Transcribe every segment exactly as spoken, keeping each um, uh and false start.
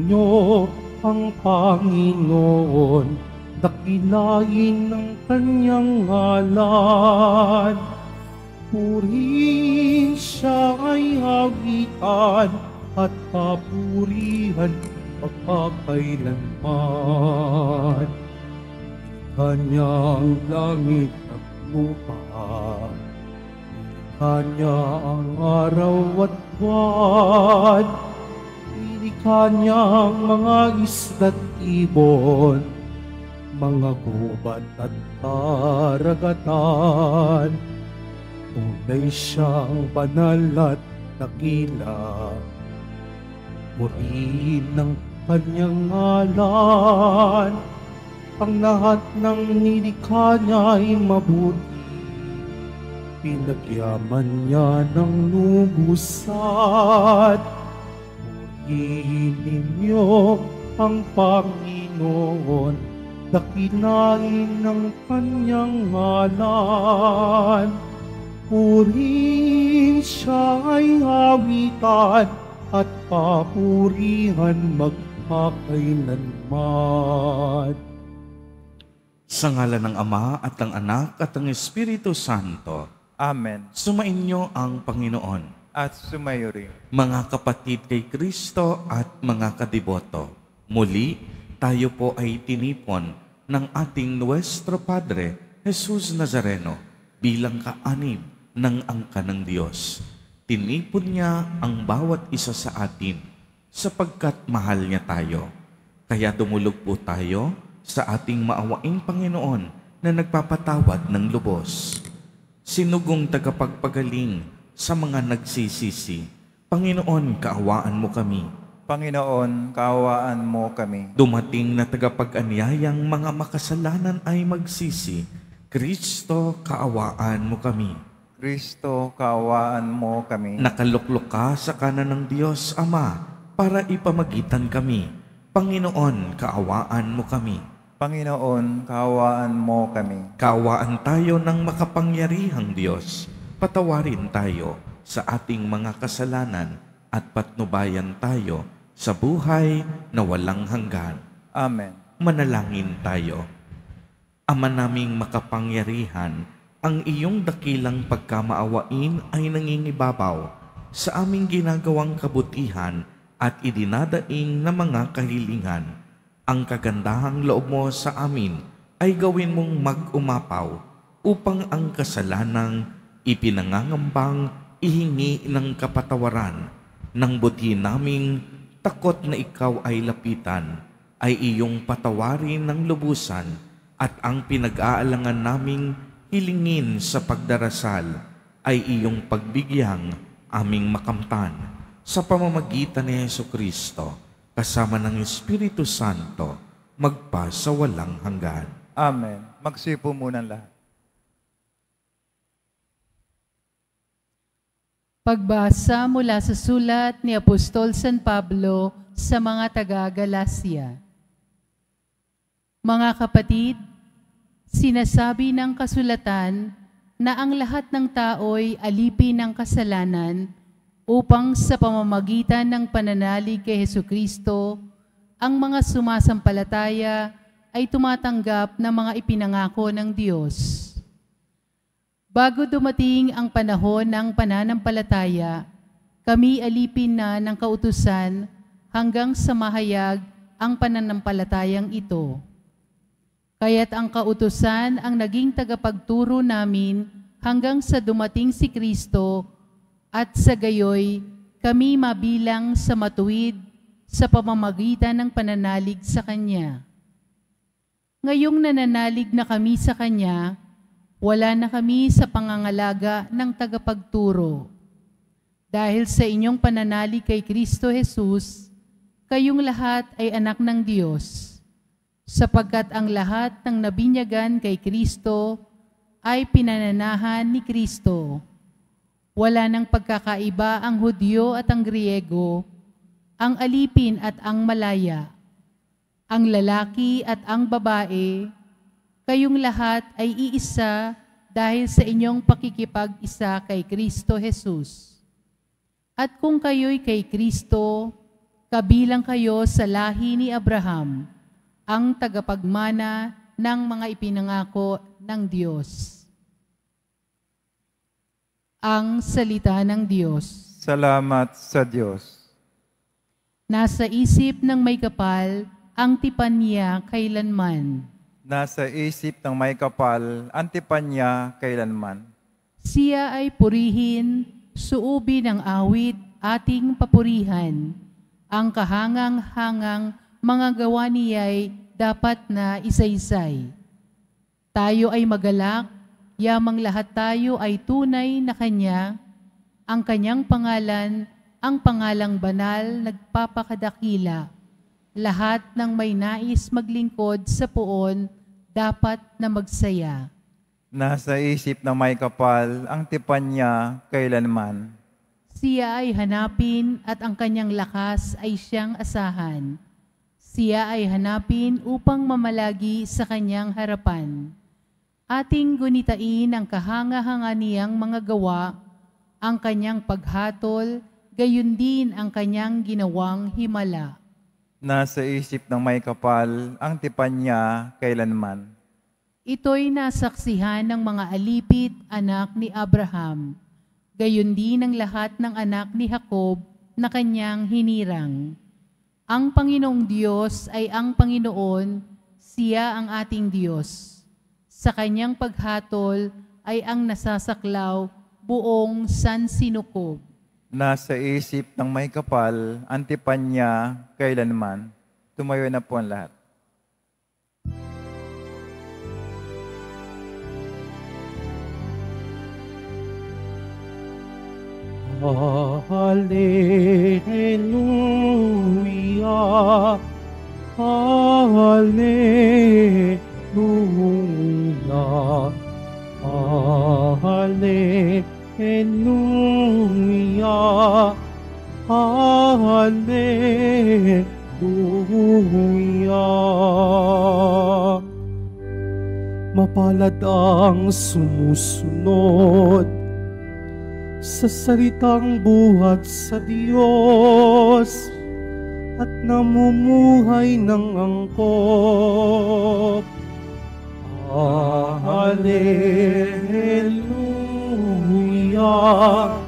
ninyo ang Panginoon, dakilain ng kanyang ngalan. Purihin siya ay hawitan at papurihan magpakailanman. Kanyang langit at lupa, Kanya ang araw at buwan, inikha niyang mga isda't ibon, mga gubat at karagatan. Tunay siyang banal at dakila, purihin ng kanyang ngalan. Ang lahat ng nilikha niya ay mabuti, pinagyaman niya ng lubusan. Purihin ninyo ang Panginoon, dakilain ng kanyang ngalan. Purihin siya ay hawitan at papurihan magpakailanman. Sa ngalan ng Ama at ng Anak at ng Espiritu Santo. Amen. Sumainyo ang Panginoon. At sumayo rin. Mga kapatid kay Kristo at mga kadiboto, muli tayo po ay tinipon ng ating Nuestro Padre, Jesus Nazareno, bilang kaanib ng angka ng Diyos. Tinipon niya ang bawat isa sa atin sapagkat mahal niya tayo. Kaya dumulog po tayo sa ating maawaing Panginoon na nagpapatawad ng lubos. Sinugong tagapagpagaling sa mga nagsisisi, Panginoon, kaawaan mo kami. Panginoon, kaawaan mo kami. Dumating na tagapag-anyayang mga makasalanan ay magsisi, Kristo, kaawaan mo kami. Kristo, kaawaan mo kami. Nakaluklok ka sa kanan ng Diyos Ama para ipamagitan kami. Panginoon, kaawaan mo kami. Panginoon, kaawaan mo kami. Kaawaan tayo ng makapangyarihang Diyos. Patawarin tayo sa ating mga kasalanan at patnubayan tayo sa buhay na walang hanggan. Amen. Manalangin tayo. Ama naming makapangyarihan, ang iyong dakilang pagkamaawain ay nangingibabaw sa aming ginagawang kabutihan at idinadaing na mga kahilingan. Ang kagandahang loob mo sa amin ay gawin mong mag-umapaw upang ang kasalanang ipinangangambang ihingi ng kapatawaran ng buti naming takot na ikaw ay lapitan, ay iyong patawarin ng lubusan at ang pinag-aalangan naming hilingin sa pagdarasal ay iyong pagbigyang aming makamtan sa pamamagitan ni Jesucristo kasama ng Espiritu Santo, magpa sa walang hanggan. Amen. Magsipo muna lahat. Pagbasa mula sa sulat ni Apostol San Pablo sa mga taga-Galacia. Mga kapatid, sinasabi ng kasulatan na ang lahat ng tao'y alipin ng kasalanan upang sa pamamagitan ng pananalig kay Hesukristo, ang mga sumasampalataya ay tumatanggap ng mga ipinangako ng Diyos. Bago dumating ang panahon ng pananampalataya, kami alipin na ng kautusan hanggang sa mahayag ang pananampalatayang ito. Kaya't ang kautusan ang naging tagapagturo namin hanggang sa dumating si Kristo, at sa gayoy, kami mabilang sa matuwid sa pamamagitan ng pananalig sa Kanya. Ngayong nananalig na kami sa Kanya, wala na kami sa pangangalaga ng tagapagturo. Dahil sa inyong pananalig kay Kristo Jesus, kayong lahat ay anak ng Diyos, sapagkat ang lahat ng nabinyagan kay Kristo ay pinananahan ni Kristo. Wala nang pagkakaiba ang Hudyo at ang Griego, ang alipin at ang malaya, ang lalaki at ang babae, kayong lahat ay iisa dahil sa inyong pakikipag-isa kay Kristo Jesus. At kung kayo'y kay Kristo, kabilang kayo sa lahi ni Abraham, ang tagapagmana ng mga ipinangako ng Diyos. Ang salita ng Diyos. Salamat sa Diyos. Nasa isip ng may kapal ang tipan niya kailanman. Nasa isip ng may kapal, ang tipan niya kailanman. Siya ay purihin, suubi ng awit, ating papurihan. Ang kahangang-hangang mga gawa niya'y dapat na isaysay. Tayo ay magalak, yamang lahat tayo ay tunay na Kanya. Ang Kanyang pangalan, ang pangalang banal, nagpapakadakila. Lahat ng may nais maglingkod sa poon, dapat na magsaya. Nasa isip ng may kapal, ang tipan niya kailanman. Siya ay hanapin at ang kanyang lakas ay siyang asahan. Siya ay hanapin upang mamalagi sa kanyang harapan. Ating gunitain ang kahanga-hanga niyang mga gawa, ang kanyang paghatol, gayon din ang kanyang ginawang himala. Nasa isip ng may kapal, ang tipan niya kailanman. Ito'y nasaksihan ng mga alipit, anak ni Abraham. Gayon din ang lahat ng anak ni Jacob na kanyang hinirang. Ang Panginoong Diyos ay ang Panginoon, siya ang ating Diyos. Sa kanyang paghatol ay ang nasasaklaw buong sansinukob. Nasa isip ng may kapal, ang tipan niya kailanman. Tumayo na po ang lahat. Hallelujah, Hallelujah, Hallelujah, Hallelujah. Mapalad ang sumusunod sa salitang buhat sa Diyos at namumuhay ng angkop. Hallelujah,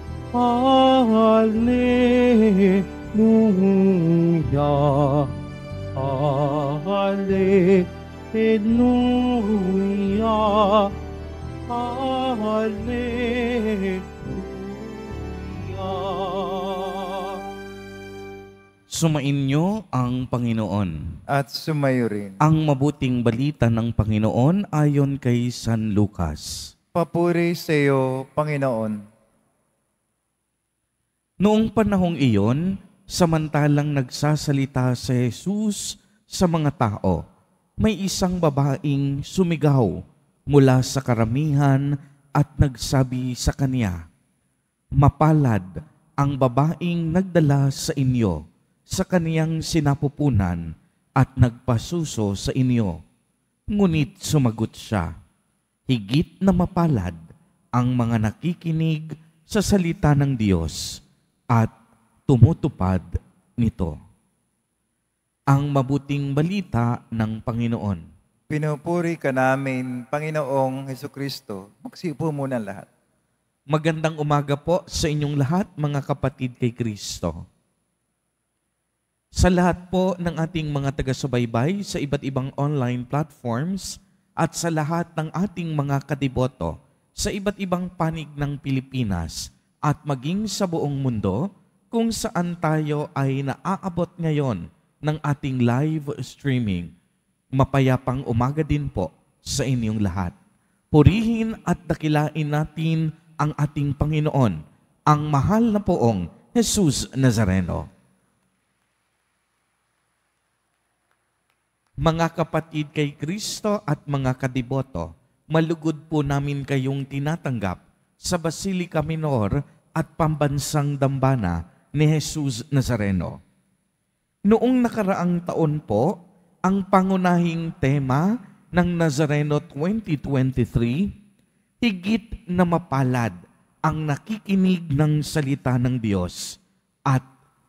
Hallelujah, Hallelujah, Hallelujah. Sumainyo ang Panginoon. At sumayo rin. Ang mabuting balita ng Panginoon ayon kay San Lucas. Papuri sa iyo, Panginoon. Noong panahong iyon, samantalang nagsasalita si Jesus sa mga tao, may isang babaeng sumigaw mula sa karamihan at nagsabi sa kanya, "Mapalad ang babaeng nagdala sa inyo sa kaniyang sinapupunan at nagpasuso sa inyo." Ngunit sumagot siya, "Higit na mapalad ang mga nakikinig sa salita ng Diyos at tumutupad nito." Ang mabuting balita ng Panginoon. Pinupuri ka namin, Panginoong Hesukristo. Magsipo muna ang lahat. Magandang umaga po sa inyong lahat, mga kapatid kay Kristo. Sa lahat po ng ating mga taga-subaybay sa iba't ibang online platforms at sa lahat ng ating mga kadiboto sa iba't ibang panig ng Pilipinas at maging sa buong mundo kung saan tayo ay naaabot ngayon ng ating live streaming. Mapayapang umaga din po sa inyong lahat. Purihin at dakilain natin ang ating Panginoon, ang mahal na poong Jesus Nazareno. Mga kapatid kay Kristo at mga kadiboto, malugod po namin kayong tinatanggap sa Basilica Minor at Pambansang Dambana ni Jesus Nazareno. Noong nakaraang taon po, ang pangunahing tema ng Nazareno twenty twenty-three, higit na mapalad ang nakikinig ng salita ng Diyos at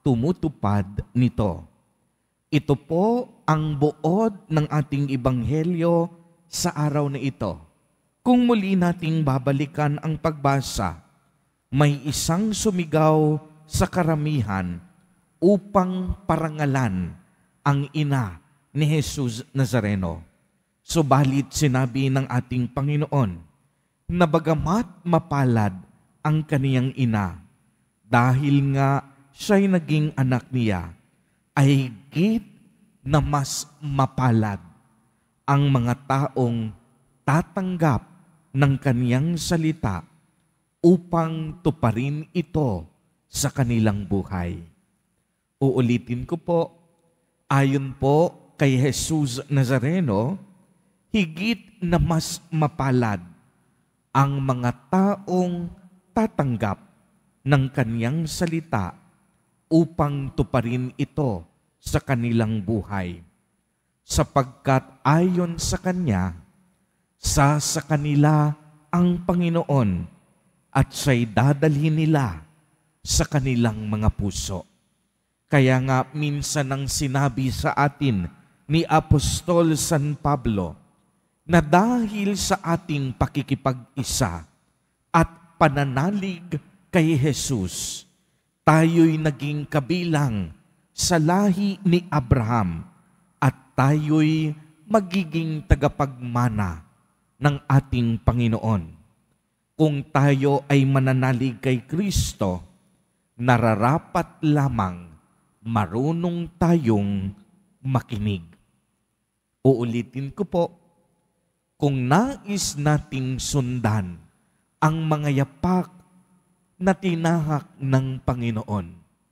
tumutupad nito. Ito po ang buod ng ating ebanghelyo sa araw na ito. Kung muli nating babalikan ang pagbasa, may isang sumigaw sa karamihan upang parangalan ang ina ni Jesus Nazareno. Subalit sinabi ng ating Panginoon na bagamat mapalad ang kaniyang ina, dahil nga siya'y naging anak niya, ay higit na mas mapalad ang mga taong tatanggap ng kaniyang salita upang tuparin ito sa kanilang buhay. Uulitin ko po, ayon po kay Jesus Nazareno, higit na mas mapalad ang mga taong tatanggap ng kaniyang salita upang tuparin ito sa kanilang buhay. Sapagkat ayon sa Kanya, sa sa kanila ang Panginoon at siya'y dadalhin nila sa kanilang mga puso. Kaya nga minsan nang sinabi sa atin ni Apostol San Pablo na dahil sa ating pakikipag-isa at pananalig kay Jesus, tayo'y naging kabilang sa lahi ni Abraham at tayo'y magiging tagapagmana ng ating Panginoon. Kung tayo ay mananalig kay Kristo, nararapat lamang marunong tayong makinig. Uulitin ko po, kung nais nating sundan ang mga yapak na tinahak ng Panginoon,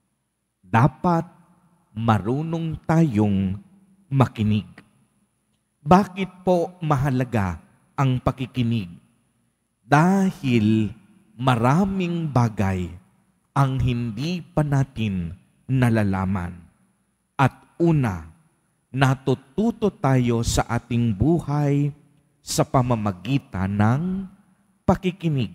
dapat marunong tayong makinig. Bakit po mahalaga ang pakikinig? Dahil maraming bagay ang hindi pa natin nalalaman. At una, natututo tayo sa ating buhay sa pamamagitan ng pakikinig.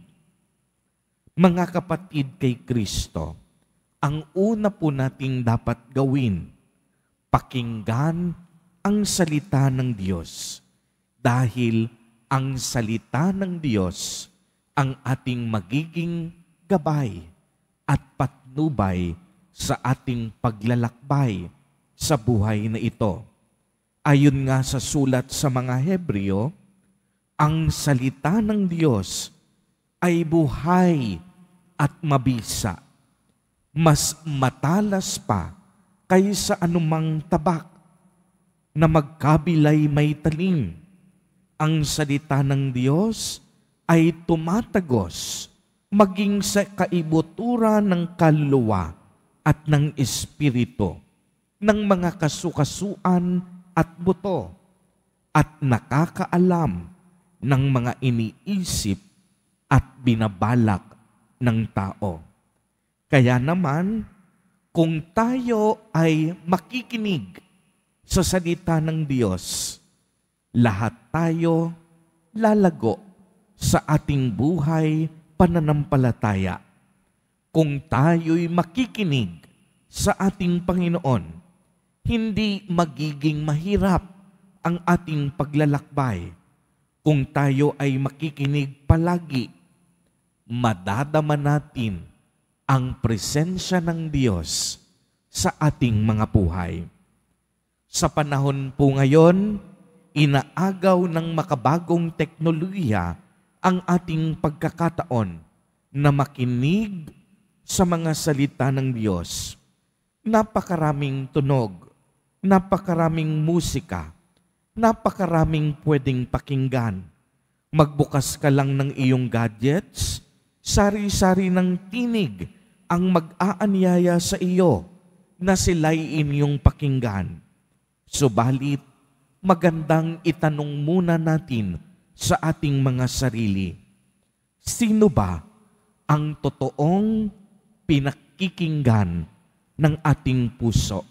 Mga kapatid kay Kristo, ang una po nating dapat gawin, pakinggan ang salita ng Diyos. Dahil ang salita ng Diyos ang ating magiging gabay at patnubay sa ating paglalakbay sa buhay na ito. Ayon nga sa sulat sa mga Hebreo, ang salita ng Diyos ay buhay at mabisa, mas matalas pa kaysa anumang tabak na magkabilay may talim. Ang salita ng Diyos ay tumatagos maging sa kaibuturan ng kaluluwa at ng espiritu, ng mga kasukasuan at buto, at nakakaalam ng mga iniisip at binabalak ng tao. Kaya naman, kung tayo ay makikinig sa salita ng Diyos, lahat tayo lalago sa ating buhay pananampalataya. Kung tayo'y makikinig sa ating Panginoon, hindi magiging mahirap ang ating paglalakbay. Kung tayo ay makikinig palagi, madadama natin ang presensya ng Diyos sa ating mga buhay. Sa panahon po ngayon, inaagaw ng makabagong teknolohiya ang ating pagkakataon na makinig sa mga salita ng Diyos. Napakaraming tunog, napakaraming musika, napakaraming pwedeng pakinggan. Magbukas ka lang ng iyong gadgets, sari-sari ng tinig ang mag-aanyaya sa iyo na sila'y inyong pakinggan. Subalit, magandang itanong muna natin sa ating mga sarili, sino ba ang totoong pinakikinggan ng ating puso?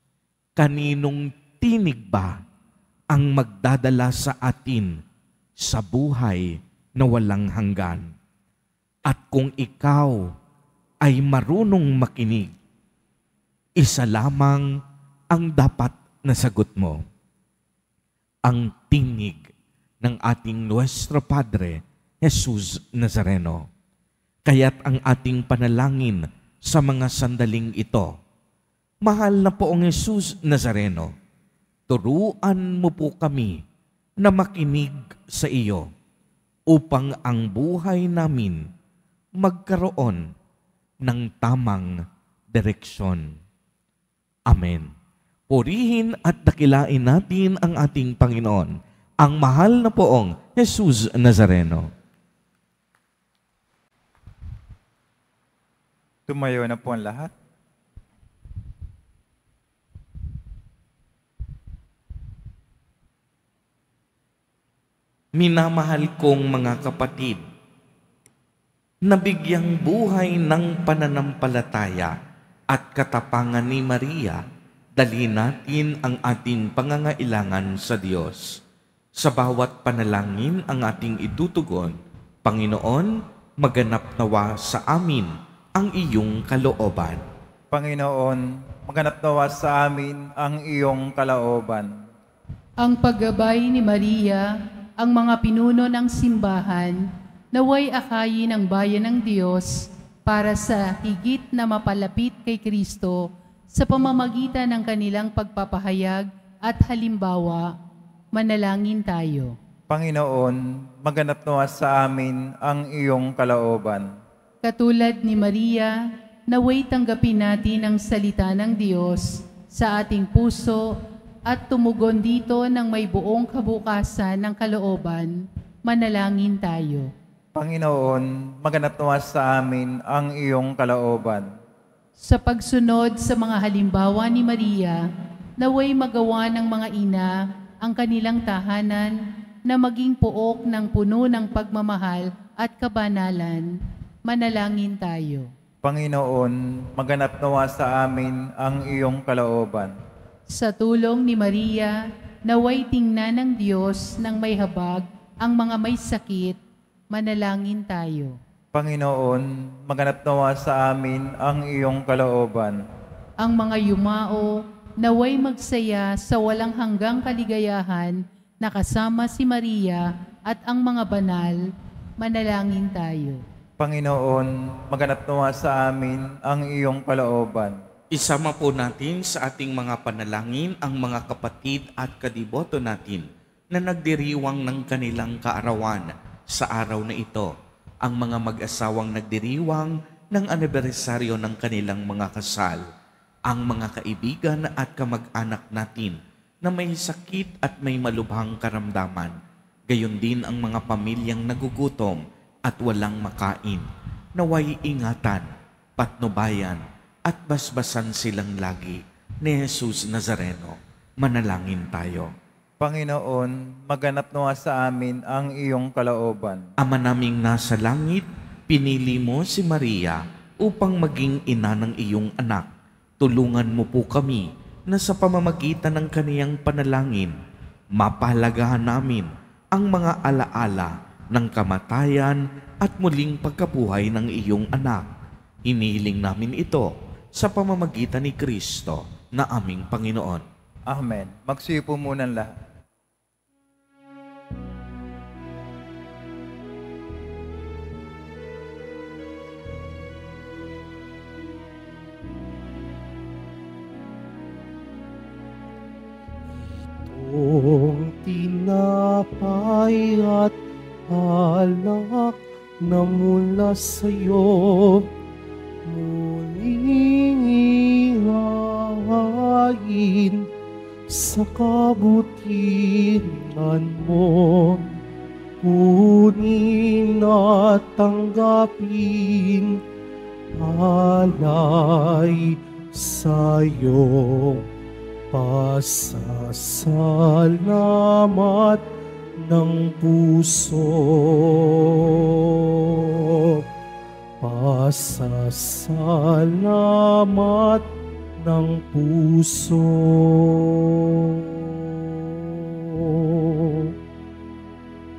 Kaninong tinig ba ang magdadala sa atin sa buhay na walang hanggan? At kung ikaw ay marunong makinig, Isa lamang ang dapat na sagot mo. Ang tinig ng ating Nuestro Padre, Jesus Nazareno. Kaya't ang ating panalangin sa mga sandaling ito, mahal na poong Jesus Nazareno, turuan mo po kami na makinig sa iyo upang ang buhay namin magkaroon ng tamang direksyon. Amen. Purihin at dakilain natin ang ating Panginoon, ang mahal na poong Jesus Nazareno. Tumayo na po ang lahat. Minamahal kong mga kapatid, nabigyang buhay ng pananampalataya at katapangan ni Maria, dalhin natin ang ating pangangailangan sa Diyos. Sa bawat panalangin ang ating itutugon, Panginoon, maganap nawa sa amin ang iyong kalooban. Panginoon, maganap nawa sa amin ang iyong kalooban. Ang paggabay ni Maria, ang mga pinuno ng simbahan, naway akayin ang bayan ng Diyos para sa higit na mapalapit kay Kristo sa pamamagitan ng kanilang pagpapahayag at halimbawa. Manalangin tayo. Panginoon, maganap nawa sa amin ang iyong kalooban. Katulad ni Maria, naway tanggapin natin ang salita ng Diyos sa ating puso at tumugon dito ng may buong kabukasan ng kalooban. Manalangin tayo. Panginoon, maganap nawa sa amin ang iyong kalooban. Sa pagsunod sa mga halimbawa ni Maria, naway magawa ng mga ina ang kanilang tahanan na maging puok ng puno ng pagmamahal at kabanalan. Manalangin tayo. Panginoon, maganap nawa sa amin ang iyong kalooban. Sa tulong ni Maria, naway tingnan ng Diyos ng may habag ang mga may sakit. Manalangin tayo. Panginoon, maganap nawa sa amin ang iyong kalooban. Ang mga yumao, naway magsaya sa walang hanggang kaligayahan na kasama si Maria at ang mga banal. Manalangin tayo. Panginoon, maganap nawa sa amin ang iyong kalooban. Isama po natin sa ating mga panalangin ang mga kapatid at kadiboto natin na nagdiriwang ng kanilang kaarawan sa araw na ito. Ang mga mag-asawang nagdiriwang ng anibersaryo ng kanilang mga kasal. Ang mga kaibigan at kamag-anak natin na may sakit at may malubhang karamdaman. Gayon din ang mga pamilyang nagugutom at walang makain. Naway ingatan, patnubayan, at basbasan silang lagi ni Jesus Nazareno. Manalangin tayo. Panginoon, maganap nawa sa amin ang iyong kalooban. Ama naming nasa langit, pinili mo si Maria upang maging ina ng iyong anak. Tulungan mo po kami na sa pamamagitan ng kaniyang panalangin, mapahalagahan namin ang mga alaala ng kamatayan at muling pagkabuhay ng iyong anak. Inihiling namin ito sa pamamagitan ni Kristo na aming Panginoon. Amen. Magsuyo po muna ang lahat. Itong tinapay at alak na mula sa'yo, muling ihahain sa kabutihan mo. Kunin at tanggapin alay sa'yo. Pasasalamat ng puso, pasasalamat ng puso.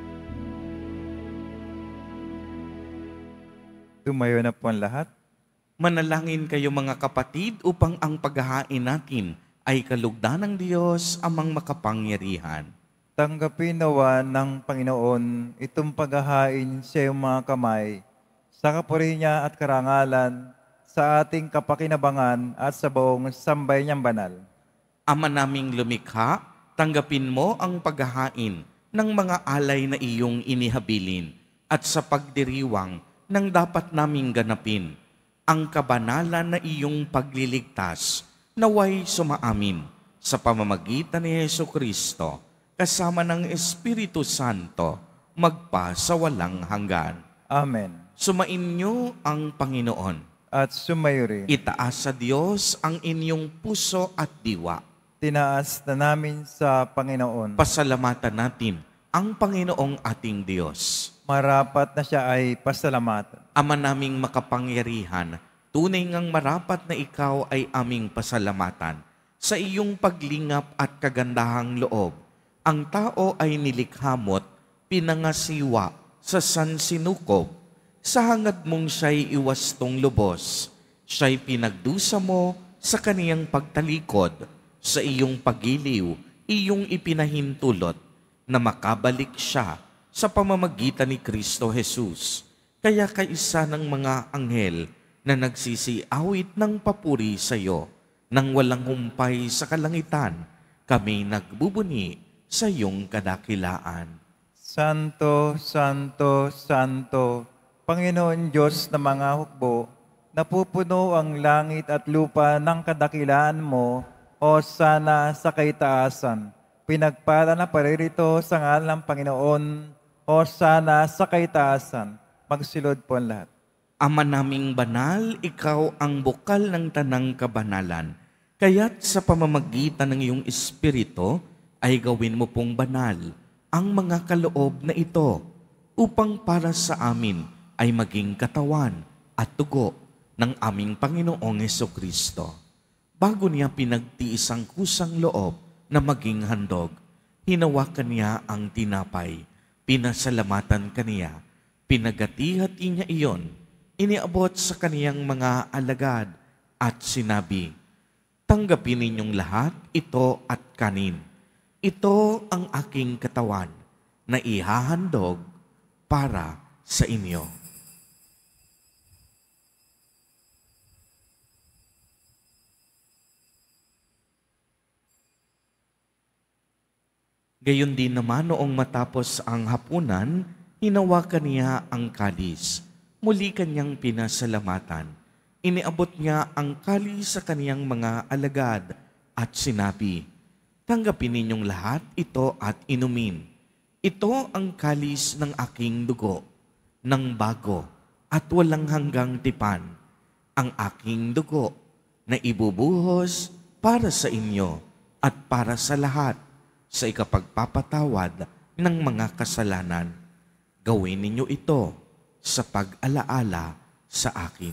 Tumayo na po ang lahat. Manalangin kayo mga kapatid upang ang paghahain natin ay kalugdan ng Diyos amang makapangyarihan. Tanggapin nawa ng Panginoon itong paghahain sa iyong mga kamay, sa kapuri niya at karangalan, sa ating kapakinabangan at sa buong sambay niyang banal. Ama naming lumikha, tanggapin mo ang paghahain ng mga alay na iyong inihabilin at sa pagdiriwang ng dapat naming ganapin, ang kabanalan na iyong pagliligtas naway sumaamin sa pamamagitan ni Jesucristo kasama ng Espiritu Santo magpa sa walang hanggan. Amen. Sumainyo ang Panginoon. At sumayo rin. Itaas sa Diyos ang inyong puso at diwa. Tinaas na namin sa Panginoon. Pasalamatan natin ang Panginoong ating Diyos. Marapat na siya ay pasalamatan. Ama naming makapangyarihan, tunay ngang marapat na ikaw ay aming pasalamatan. Sa iyong paglingap at kagandahang loob, ang tao ay nilikhamot, pinangasiwa sa sansinukob. Sa hangad mong siya'y iwastong lubos, siya'y pinagdusa mo sa kaniyang pagtalikod. Sa iyong pagiliw, iyong ipinahintulot na makabalik siya sa pamamagitan ni Kristo Jesus. Kaya kaisa ng mga anghel na nagsisiawit ng papuri sa iyo, nang walang humpay sa kalangitan, kami nagbubuni sa iyong kadakilaan. Santo, Santo, Santo, Panginoon Diyos ng mga hukbo, napupuno ang langit at lupa ng kadakilaan mo, o sana sa kaitaasan. Pinagpala na paririto sa ngalan ng Panginoon, o sana sa kaitaasan. Magsilod po ang lahat. Ama naming banal, ikaw ang bukal ng tanang kabanalan. Kaya't sa pamamagitan ng iyong Espiritu, ay gawin mo pong banal ang mga kaloob na ito upang para sa amin ay maging katawan at dugo ng aming Panginoong Jesucristo. Bago niya pinagtiis ang kusang loob na maging handog, hinawakan niya ang tinapay, pinasalamatan kaniya, pinagati-hati niya iyon, iniabot sa kaniyang mga alagad at sinabi, "Tanggapin ninyong lahat ito at kanin. Ito ang aking katawan na ihahandog para sa inyo." Gayon din naman noong matapos ang hapunan, hinawakan niya ang kalis. Muli kanyang pinasalamatan. Iniabot niya ang kalis sa kaniyang mga alagad at sinabi, "Tanggapin ninyong lahat ito at inumin. Ito ang kalis ng aking dugo, ng bago at walang hanggang tipan, ang aking dugo na ibubuhos para sa inyo at para sa lahat sa ikapagpapatawad ng mga kasalanan. Gawin ninyo ito sa pag-alaala sa akin."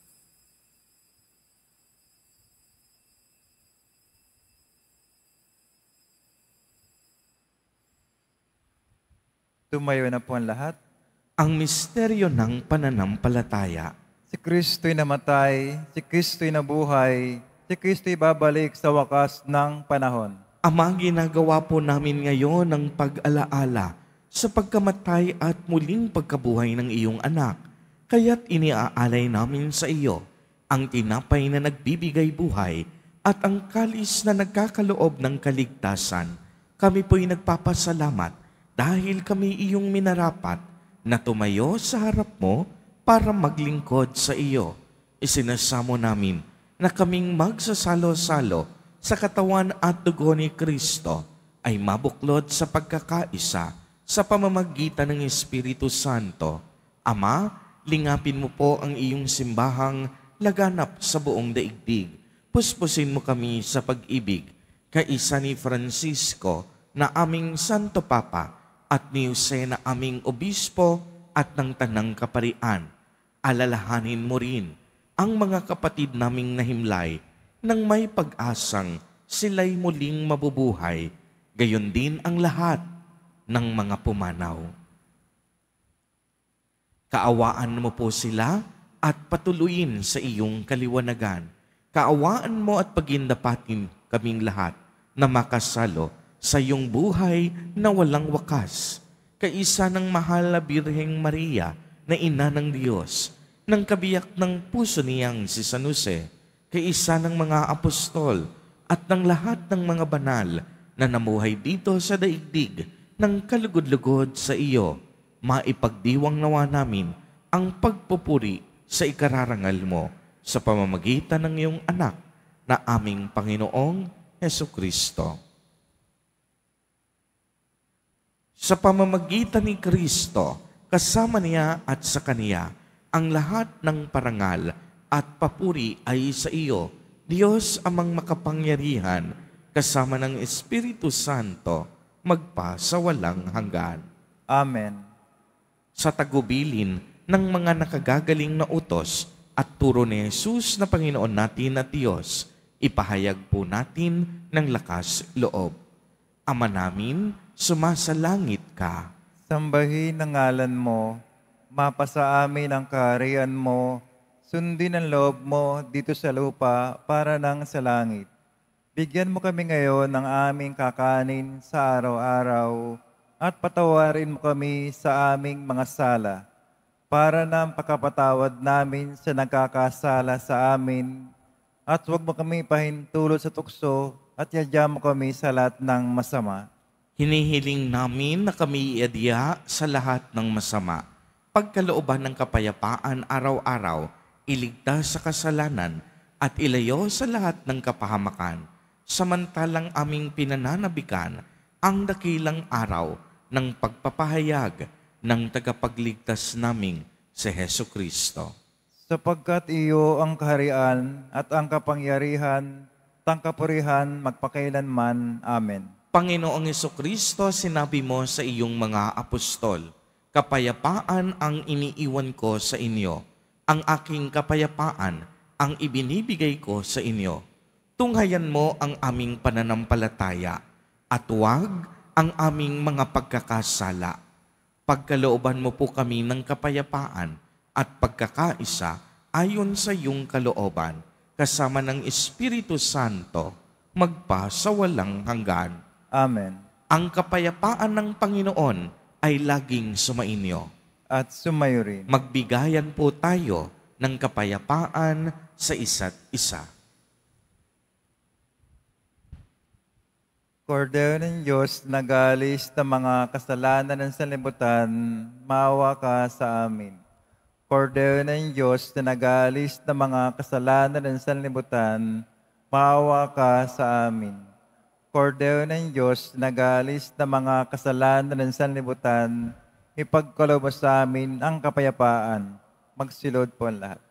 Tumayo na po ang lahat. Ang misteryo ng pananampalataya. Si Kristo'y namatay, si Kristo'y nabuhay, si Kristo'y babalik sa wakas ng panahon. Ama, ginagawa po namin ngayon ang pag-alaala sa pagkamatay at muling pagkabuhay ng iyong anak. Kaya't iniaalay namin sa iyo ang tinapay na nagbibigay buhay at ang kalis na nagkakaloob ng kaligtasan. Kami po'y nagpapasalamat dahil kami iyong minarapat na tumayo sa harap mo para maglingkod sa iyo. Isinasamo namin na kaming magsasalo-salo sa katawan at dugo ni Kristo ay mabuklod sa pagkakaisa sa pamamagitan ng Espiritu Santo. Ama, lingapin mo po ang iyong simbahang laganap sa buong daigdig. Puspusin mo kami sa pag-ibig, kaisa ni Francisco na aming Santo Papa at ni Jose na aming Obispo at ng Tanang Kaparian. Alalahanin mo rin ang mga kapatid naming nahimlay nang may pag-asang sila'y muling mabubuhay, gayon din ang lahat ng mga pumanaw. Kaawaan mo po sila at patuloyin sa iyong kaliwanagan. Kaawaan mo at pagindapatin kaming lahat na makasalo sa iyong buhay na walang wakas. Kaisa ng mahal na Birheng Maria na ina ng Diyos, ng kabiyak ng puso niyang si San Jose, kaisa ng mga apostol at ng lahat ng mga banal na namuhay dito sa daigdig ng kalugod-lugod sa iyo, maipagdiwang nawa namin ang pagpupuri sa ikararangal mo sa pamamagitan ng iyong anak na aming Panginoong Hesukristo. Sa pamamagitan ni Kristo, kasama niya at sa Kaniya, ang lahat ng parangal at papuri ay sa iyo, Diyos amang makapangyarihan, kasama ng Espiritu Santo, magpa sa walang hanggan. Amen. Sa tagubilin ng mga nakagagaling na utos at turo ni Jesus na Panginoon natin at Diyos, ipahayag po natin ng lakas loob. Ama namin, sumasalangit ka. Sambahin ang ngalan mo, mapasa amin ang kaharian mo, sundin ang loob mo dito sa lupa para nang sa langit. Bigyan mo kami ngayon ng aming kakanin sa araw-araw at patawarin mo kami sa aming mga sala para na pagkapatawad namin sa nagkakasala sa amin at huwag mo kami pahintulot sa tukso at yadya mo kami sa lahat ng masama. Hinihiling namin na kami iadya sa lahat ng masama. Pagkalooban ng kapayapaan araw-araw, iligtas sa kasalanan at ilayo sa lahat ng kapahamakan. Samantalang aming pinananabikan ang dakilang araw ng pagpapahayag ng tagapagligtas naming si Hesukristo. Sapagkat iyo ang kaharian at ang kapangyarihan, tangkapurihan, magpakailanman. Amen. Panginoong Hesukristo, sinabi mo sa iyong mga apostol, kapayapaan ang iniiwan ko sa inyo, ang aking kapayapaan ang ibinibigay ko sa inyo. Tunghayan mo ang aming pananampalataya at huwag ang aming mga pagkakasala. Pagkalooban mo po kami ng kapayapaan at pagkakaisa ayon sa iyong kalooban, kasama ng Espiritu Santo, magpa sa walang hanggan. Amen. Ang kapayapaan ng Panginoon ay laging sumainyo. At sumayo rin. Magbigayan po tayo ng kapayapaan sa isa't isa. Kordero ng Diyos, nagalis ng mga kasalanan ng sanlibutan, maawa ka sa amin. Kordero ng Diyos, na nagalis ng mga kasalanan ng sanlibutan, maawa ka sa amin. Kordero ng Diyos, nagalis ng mga kasalanan ng sanlibutan, ipagkaloob mo sa amin ang kapayapaan. Magsilod po ang lahat.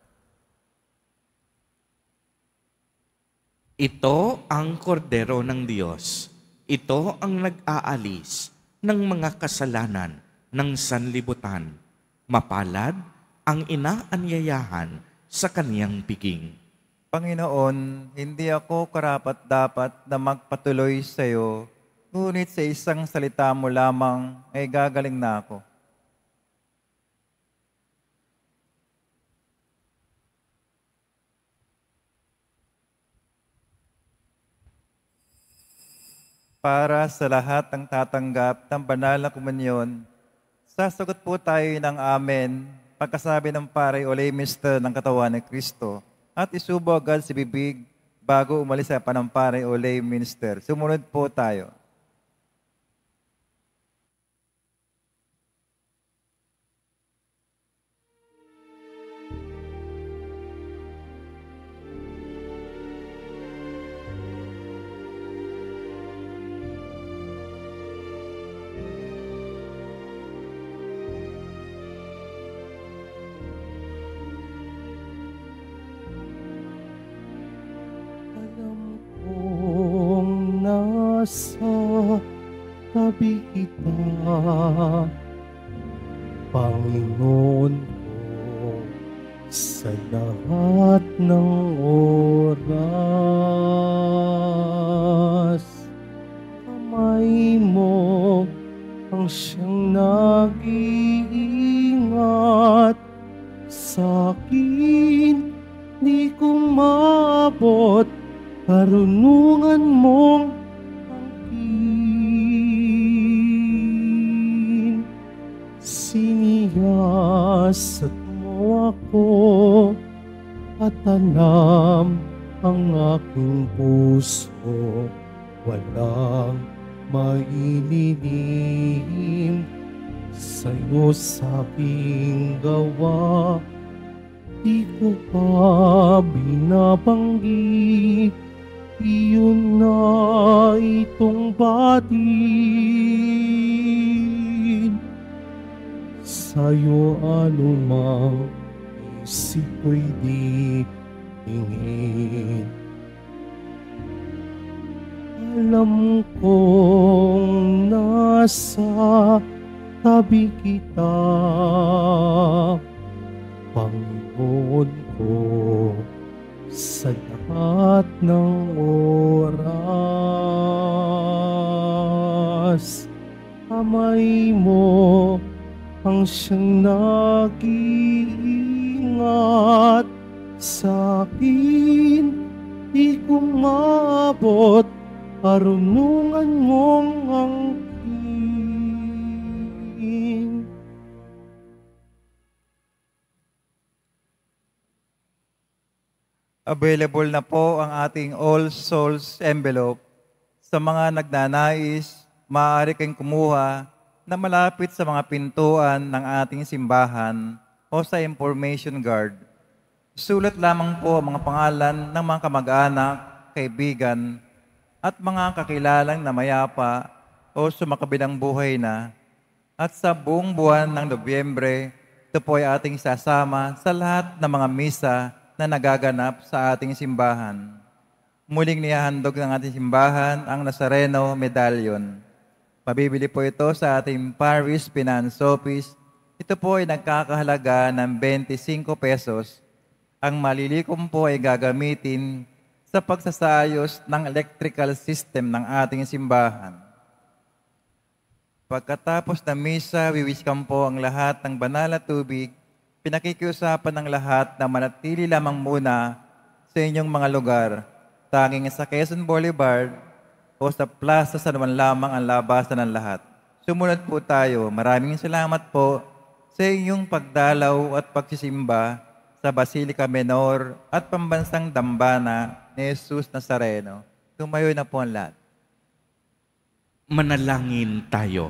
Ito ang kordero ng Diyos. Ito ang nag-aalis ng mga kasalanan ng sanlibutan. Mapalad ang inaanyayahan sa kaniyang piging. Panginoon, hindi ako karapat-dapat na magpatuloy sa iyo, ngunit sa isang salita mo lamang ay gagaling na ako. Para sa lahat ng tatanggap ng banal na komunyon, sasagot po tayo ng amen pagkasabi ng pare o lay minister ng katawan ni Kristo at isubo agad si bibig bago umalis sa panampare o lay minister. Sumunod po tayo. Sa tabi kita, Panginoon ko, sa lahat ng oras. Kamay mo ang siyang nag-iingat sa akin. karunungan mong angkin. Siniyasat mo ako at tanam ang aking puso, walang maililim sa'yo sa aking gawa. Di ko pa binabanggit, iyon na itong batid. Sa'yo anumang isip ko'y di tingin. Alam kong nasa tabi kita, Panginoon ko, sa lahat ng oras. Kamay mo ang siyang nag-iingat sa akin, di ko maabot karunungan mong angkin. Available na po ang ating All Souls envelope. Sa mga nagnanais, maaari kayong kumuha na malapit sa mga pintuan ng ating simbahan o sa information guard. Sulat lamang po ang mga pangalan ng mga kamag-anak, kaibigan, at mga kakilalang na mayapa o sumakabilang buhay na. At sa buong buwan ng Nobyembre, ito po ay ating sasama sa lahat ng mga misa na nagaganap sa ating simbahan. Muling nihahandog ng ating simbahan ang Nazareno Medallion. Mabibili po ito sa ating Parish Finance Office. Ito po ay nagkakahalaga ng twenty-five pesos. Ang malilikom po ay gagamitin sa pagsasayos ng electrical system ng ating simbahan. Pagkatapos ng misa, wiwiskan po ang lahat ng banal na tubig. Pinakikiusapan ng lahat na manatili lamang muna sa inyong mga lugar. Tanging sa Quezon Boulevard o sa Plaza San Juan lamang ang labasan ng lahat. Sumunod po tayo. Maraming salamat po sa inyong pagdalaw at pagsisimba sa Basilica Menor at Pambansang Dambana ni Jesus Nazareno. Tumayo na po ang lahat. Manalangin tayo.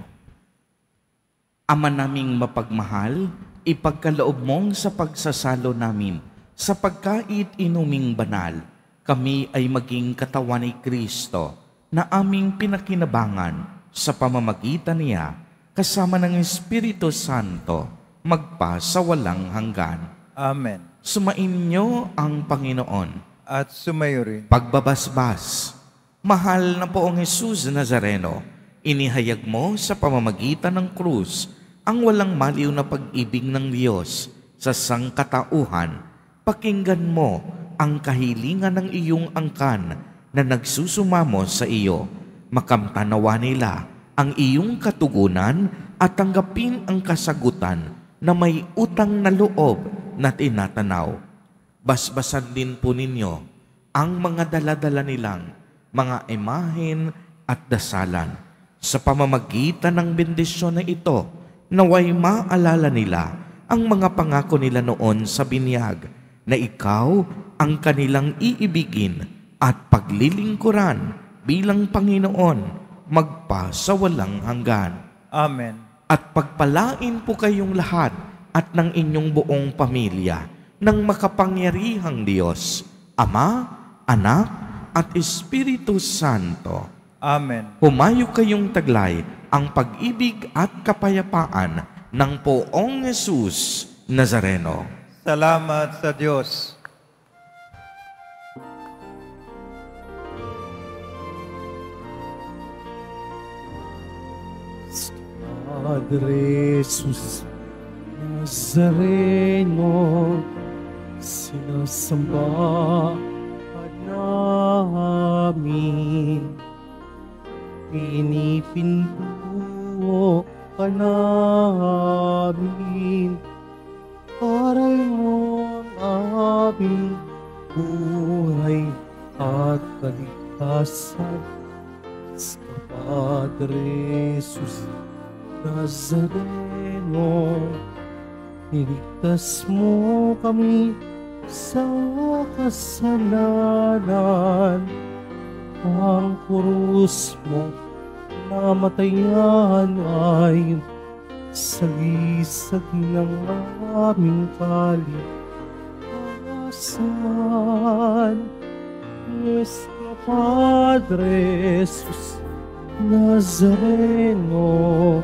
Ama naming mapagmahal, ipagkaloob mong sa pagsasalo namin sa pagkait inuming banal, kami ay maging katawan ni Kristo na aming pinakinabangan sa pamamagitan niya kasama ng Espiritu Santo magpa sa walang hanggan. Amen. Sumainyo ang Panginoon. At sumayo rin. Pagbabasbas, mahal na poong Jesus Nazareno, inihayag mo sa pamamagitan ng krus ang walang maliw na pag-ibig ng Diyos sa sangkatauhan. Pakinggan mo ang kahilingan ng iyong angkan na nagsusumamo sa iyo. Makamtanawa nila ang iyong katugunan at tanggapin ang kasagutan na may utang na loob na tinatanaw. Basbasan din po ninyo ang mga daladala nilang mga imahen at dasalan. Sa pamamagitan ng bendisyon na ito, naway maalala nila ang mga pangako nila noon sa binyag na ikaw ang kanilang iibigin at paglilingkuran bilang Panginoon magpa sa walang hanggan. Amen. At pagpalain po kayong lahat at ng inyong buong pamilya ng makapangyarihang Diyos, Ama, Anak, at Espiritu Santo. Amen. Humayo kayong taglay ang pag-ibig at kapayapaan ng poong Jesus Nazareno. Salamat sa Diyos. Padre Jesus Nazareno, sinasamba ka namin. Pinipinto ka namin, aral mo ang aming buhay at kaligtasan sa Padre Jesus Nazareno. Iligtas mo kami sa kasalanan. Ang krus mo namatayan ay sagisag ng aming kaligtasan. Nuestro Padre Jesus Nazareno,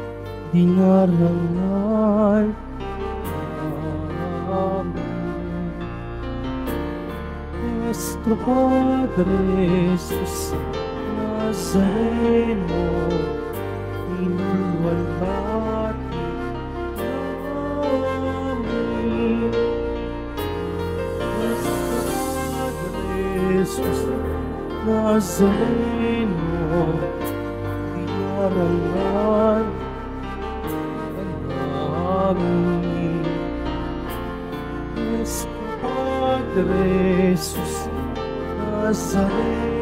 dinarangal namin. Nuestro Padre Jesus Nazareno, inuwalhati namin. Nuestro Padre Jesus Nazareno, dinarangal namin. Nuestro Padre Jesus Nazareno,